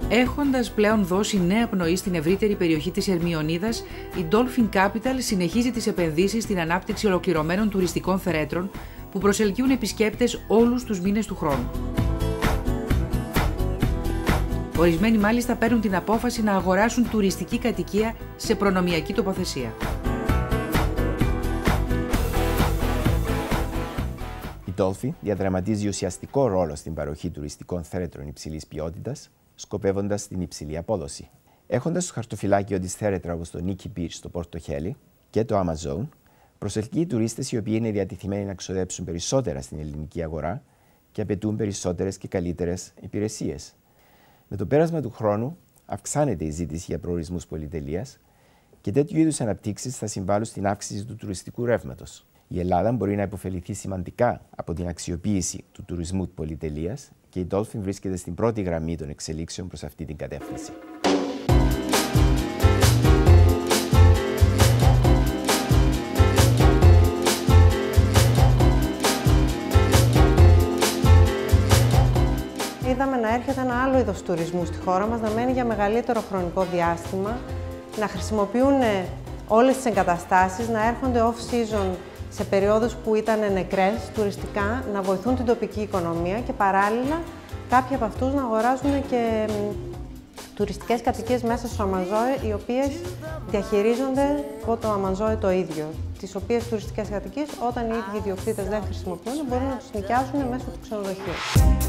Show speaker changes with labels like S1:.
S1: Έχοντας πλέον δώσει νέα πνοή στην ευρύτερη περιοχή της Ερμιονίδας, η Dolphin Capital συνεχίζει τις επενδύσεις στην ανάπτυξη ολοκληρωμένων τουριστικών θερέτρων που προσελκύουν επισκέπτες όλους τους μήνες του χρόνου. Ορισμένοι μάλιστα παίρνουν την απόφαση να αγοράσουν τουριστική κατοικία σε προνομιακή τοποθεσία.
S2: Η Dolphin διαδραματίζει ουσιαστικό ρόλο στην παροχή τουριστικών θέρετρων υψηλής ποιότητας, σκοπεύοντας την υψηλή απόδοση. Έχοντας στο χαρτοφυλάκιο της θέρετρα όπως το Nikki Beach στο Πόρτο Χέλι και το Amazon, προσελκύει τουρίστες οι οποίοι είναι διατεθειμένοι να ξοδέψουν περισσότερα στην ελληνική αγορά και απαιτούν περισσότερες και καλύτερες υπηρεσίες. Με το πέρασμα του χρόνου, αυξάνεται η ζήτηση για προορισμούς πολυτελείας και τέτοιου είδους αναπτύξεις θα συμβάλλουν στην αύξηση του τουριστικού ρεύματος. Η Ελλάδα μπορεί να υποφεληθεί σημαντικά από την αξιοποίηση του τουρισμού πολυτελείας και η Dolphin βρίσκεται στην πρώτη γραμμή των εξελίξεων προς αυτή την κατεύθυνση.
S3: Είδαμε να έρχεται ένα άλλο είδος τουρισμού στη χώρα μας, να μένει για μεγαλύτερο χρονικό διάστημα, να χρησιμοποιούν όλες τις εγκαταστάσεις, να έρχονται off-season σε περιόδους που ήταν νεκρές τουριστικά, να βοηθούν την τοπική οικονομία και παράλληλα κάποιοι από αυτούς να αγοράζουν και τουριστικές κατοικίες μέσα στο Αμαζόε, οι οποίες διαχειρίζονται από το Αμαζόε το ίδιο. Τις οποίες τουριστικές κατοικίες, όταν οι ίδιοι ιδιοκτήτες δεν χρησιμοποιούν, μπορούν να τους νοικιάσουν μέσω του ξενοδοχείου.